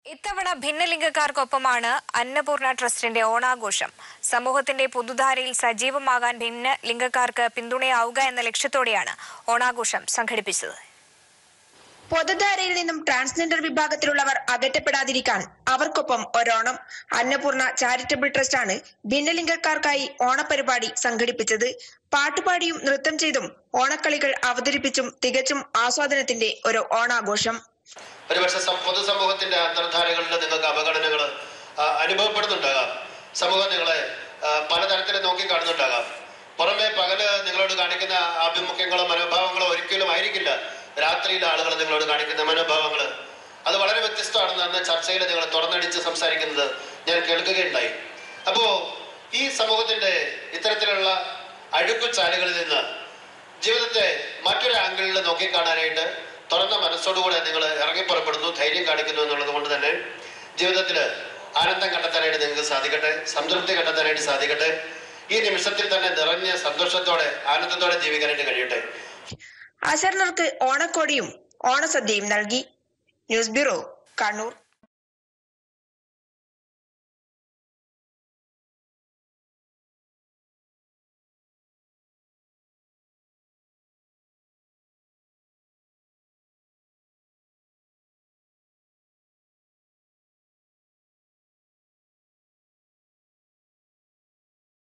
ഇത്തവണ ഭിന്നലിംഗക്കാർക്കൊപ്പമാണ് അന്നപൂർണ ട്രസ്റ്റിന്റെ ഓണാഘോഷം. സമൂഹത്തിന്റെ പൊതുധാരയിൽ സജീവമാകാൻ ഭിന്നലിംഗക്കാർക്ക് പിന്തുണയാവുക എന്ന ലക്ഷ്യത്തോടെയാണ് ഓണാഘോഷം സംഘടിപ്പിച്ചത്. പൊതുധാരയിൽ നിന്നും ട്രാൻസ്ജെൻഡർ വിഭാഗത്തിലുള്ളവർ അകറ്റപ്പെടാതിരിക്കാൻ അവർക്കൊപ്പം ഒരോണം. അന്നപൂർണ ചാരിറ്റബിൾ ട്രസ്റ്റാണ് ഭിന്നലിംഗക്കാർക്കായി ഓണപരിപാടി സംഘടിപ്പിച്ചത്. പാട്ടുപാടിയും നൃത്തം ചെയ്തും ഓണക്കളികൾ അവതരിപ്പിച്ചും തികച്ചും ആസ്വാദനത്തിന്റെ ഒരു ഓണാഘോഷം. ഒരുപക്ഷെ പൊതുസമൂഹത്തിന്റെ അന്തർധാരകളിൽ നിങ്ങൾക്ക് അപകടനങ്ങൾ അനുഭവപ്പെടുന്നുണ്ടാകാം. സമൂഹം നിങ്ങളെ പലതരത്തിൽ നോക്കിക്കാണുന്നുണ്ടാകാം. പുറമെ പകല് നിങ്ങളോട് കാണിക്കുന്ന ആഭിമുഖ്യങ്ങളോ മനോഭാവങ്ങളോ ഒരിക്കലും ആയിരിക്കില്ല രാത്രിയിൽ ആളുകൾ നിങ്ങളോട് കാണിക്കുന്ന മനോഭാവങ്ങൾ. അത് വളരെ വ്യത്യസ്തമാണെന്ന് അന്ന് ചർച്ചയിൽ നിങ്ങൾ തുറന്നടിച്ച് സംസാരിക്കുന്നത് ഞാൻ കേൾക്കുകയുണ്ടായി. അപ്പോ ഈ സമൂഹത്തിന്റെ ഇത്തരത്തിലുള്ള അഴുക്കുചാലുകളിൽ നിന്ന് ജീവിതത്തെ മറ്റൊരു ആംഗിളിൽ നോക്കിക്കാണാനായിട്ട് തുറന്ന മനസ്സോടുകൂടെ നിങ്ങൾ ഇറങ്ങിപ്പുറപ്പെടുന്നു, ധൈര്യം കാണിക്കുന്നു എന്നുള്ളത് കൊണ്ട് തന്നെ ജീവിതത്തിൽ ആനന്ദം കണ്ടെത്താനായിട്ട് നിങ്ങൾക്ക് സാധിക്കട്ടെ, സംതൃപ്തി കണ്ടെത്താനായിട്ട് സാധിക്കട്ടെ. ഈ നിമിഷത്തിൽ തന്നെ നിറഞ്ഞ സന്തോഷത്തോടെ ആനന്ദത്തോടെ ജീവിക്കാനായിട്ട് കഴിയട്ടെ. അശരണർക്ക് ഓണക്കോടിയും ഓണസദ്യയും നൽകി. News bureau, Kannur.